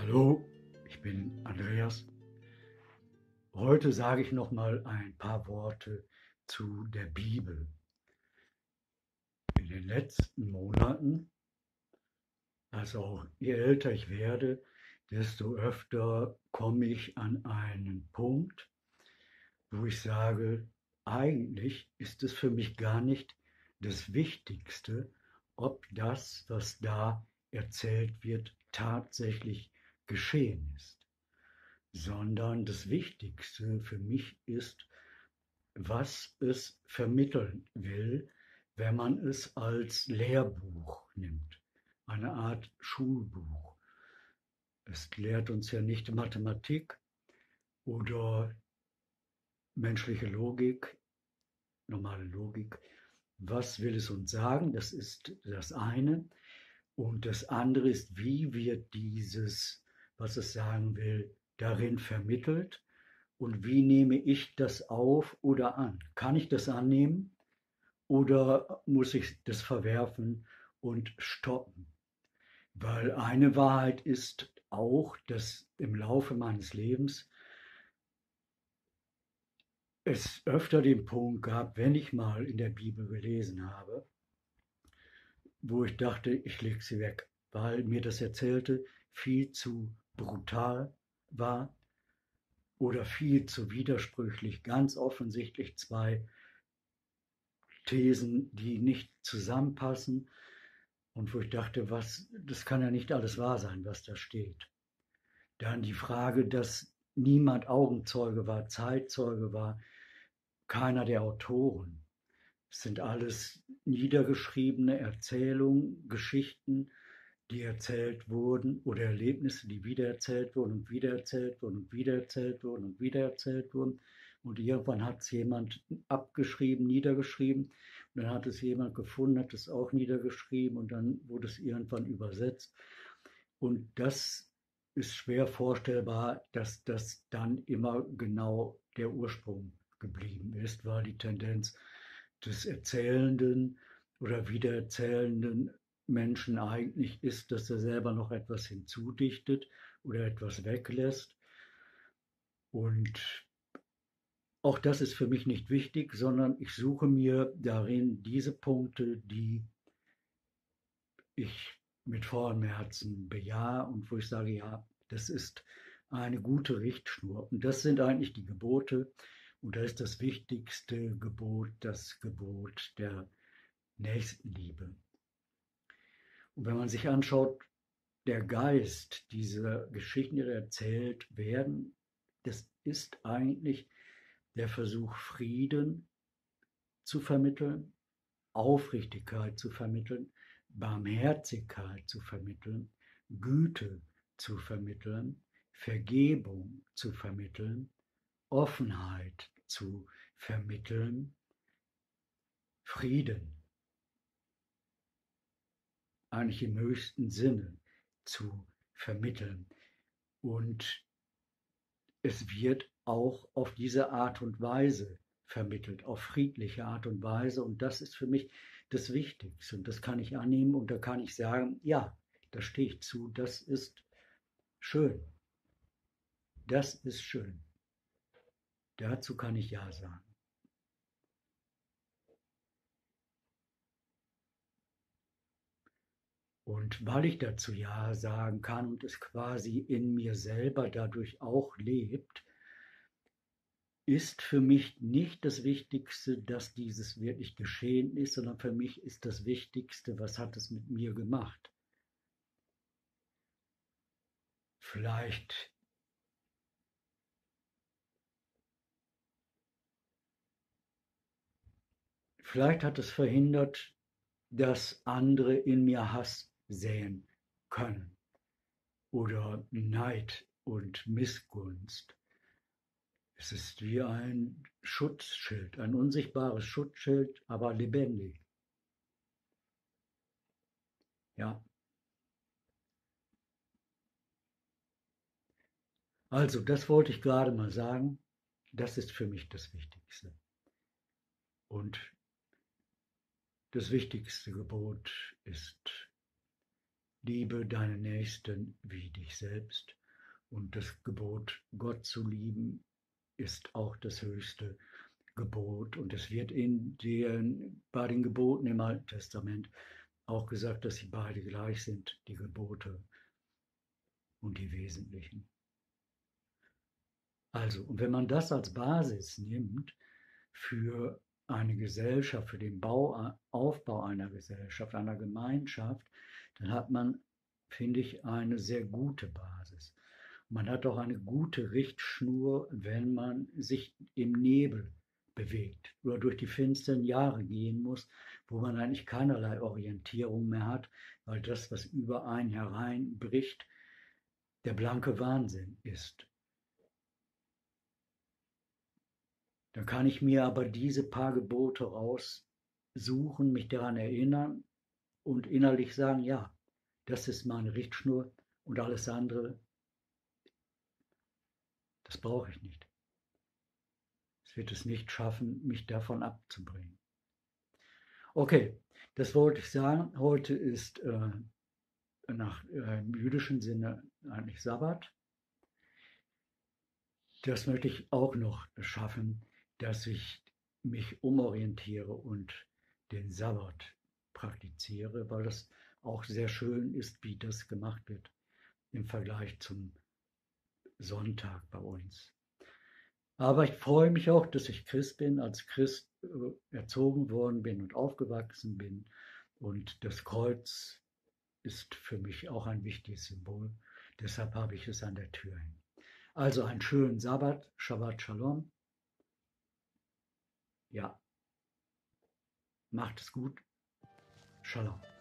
Hallo, ich bin Andreas. Heute sage ich noch mal ein paar Worte zu der Bibel. In den letzten Monaten, also je älter ich werde, desto öfter komme ich an einen Punkt, wo ich sage, eigentlich ist es für mich gar nicht das Wichtigste, ob das, was da erzählt wird, tatsächlich geschehen ist, sondern das Wichtigste für mich ist, was es vermitteln will, wenn man es als Lehrbuch nimmt, eine Art Schulbuch. Es lehrt uns ja nicht Mathematik oder menschliche Logik, normale Logik. Was will es uns sagen? Das ist das eine. Und das andere ist, wie wird dieses, was es sagen will, darin vermittelt? Und wie nehme ich das auf oder an? Kann ich das annehmen oder muss ich das verwerfen und stoppen? Weil eine Wahrheit ist auch, dass im Laufe meines Lebens es öfter den Punkt gab, wenn ich mal in der Bibel gelesen habe, wo ich dachte, ich lege sie weg, weil mir das Erzählte viel zu brutal war oder viel zu widersprüchlich, ganz offensichtlich zwei Thesen, die nicht zusammenpassen und wo ich dachte, das kann ja nicht alles wahr sein, was da steht. Dann die Frage, dass niemand Augenzeuge war, Zeitzeuge war, keiner der Autoren. Es sind alles niedergeschriebene Erzählungen, Geschichten, die erzählt wurden oder Erlebnisse, die wiedererzählt wurden und wiedererzählt wurden und wiedererzählt wurden und wiedererzählt wurden. Und irgendwann hat es jemand abgeschrieben, niedergeschrieben. Und dann hat es jemand gefunden, hat es auch niedergeschrieben und dann wurde es irgendwann übersetzt. Und das ist schwer vorstellbar, dass das dann immer genau der Ursprung geblieben ist, weil die Tendenz des Erzählenden oder Wiedererzählenden Menschen eigentlich ist, dass er selber noch etwas hinzudichtet oder etwas weglässt. Und auch das ist für mich nicht wichtig, sondern ich suche mir darin diese Punkte, die ich mit vollem Herzen bejahe und wo ich sage, ja, das ist eine gute Richtschnur. Und das sind eigentlich die Gebote. Und da ist das wichtigste Gebot das Gebot der Nächstenliebe. Und wenn man sich anschaut, der Geist dieser Geschichten, die erzählt werden, das ist eigentlich der Versuch, Frieden zu vermitteln, Aufrichtigkeit zu vermitteln, Barmherzigkeit zu vermitteln, Güte zu vermitteln, Vergebung zu vermitteln, Offenheit zu vermitteln, Frieden, eigentlich im höchsten Sinne zu vermitteln. Und es wird auch auf diese Art und Weise vermittelt, auf friedliche Art und Weise. Und das ist für mich das Wichtigste. Und das kann ich annehmen und da kann ich sagen, ja, da stehe ich zu, das ist schön. Das ist schön. Dazu kann ich ja sagen. Und weil ich dazu ja sagen kann und es quasi in mir selber dadurch auch lebt, ist für mich nicht das Wichtigste, dass dieses wirklich geschehen ist, sondern für mich ist das Wichtigste, was hat es mit mir gemacht. Vielleicht, vielleicht hat es verhindert, dass andere in mir Hass säen können oder Neid und Missgunst. Es ist wie ein Schutzschild, ein unsichtbares Schutzschild, aber lebendig. Ja, also das wollte ich gerade mal sagen. Das ist für mich das Wichtigste. Und das wichtigste Gebot ist: Liebe deinen Nächsten wie dich selbst. Und das Gebot, Gott zu lieben, ist auch das höchste Gebot. Und es wird bei den Geboten im Alten Testament auch gesagt, dass sie beide gleich sind, die Gebote und die wesentlichen. Also, und wenn man das als Basis nimmt für eine Gesellschaft, für den Aufbau einer Gesellschaft, einer Gemeinschaft, dann hat man, finde ich, eine sehr gute Basis. Man hat auch eine gute Richtschnur, wenn man sich im Nebel bewegt oder durch die finsteren Jahre gehen muss, wo man eigentlich keinerlei Orientierung mehr hat, weil das, was über einen hereinbricht, der blanke Wahnsinn ist. Dann kann ich mir aber diese paar Gebote raussuchen, mich daran erinnern und innerlich sagen, ja, das ist meine Richtschnur und alles andere, das brauche ich nicht. Es wird es nicht schaffen, mich davon abzubringen. Okay, das wollte ich sagen. Heute ist nach jüdischem Sinne eigentlich Sabbat. Das möchte ich auch noch schaffen, dass ich mich umorientiere und den Sabbat praktiziere, weil das auch sehr schön ist, wie das gemacht wird im Vergleich zum Sonntag bei uns. Aber ich freue mich auch, dass ich Christ bin, als Christ erzogen worden bin und aufgewachsen bin. Und das Kreuz ist für mich auch ein wichtiges Symbol. Deshalb habe ich es an der Tür hin. Also einen schönen Sabbat, Shabbat Shalom. Ja, macht es gut. Shalom.